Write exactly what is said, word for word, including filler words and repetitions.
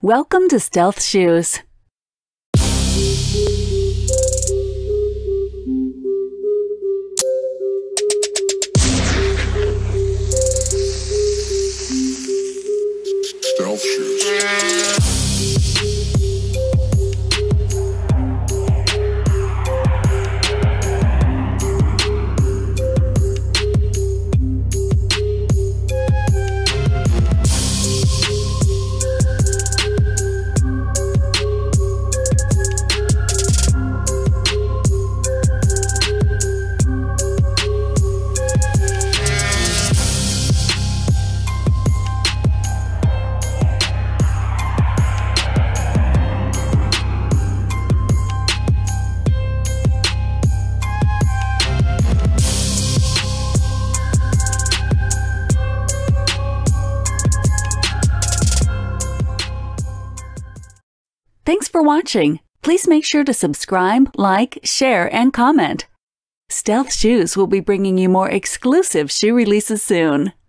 Welcome to Stealth Shoes. Stealth Shoes. Thanks for watching. Please make sure to subscribe, like, share, and comment. Stealth Shoes will be bringing you more exclusive shoe releases soon.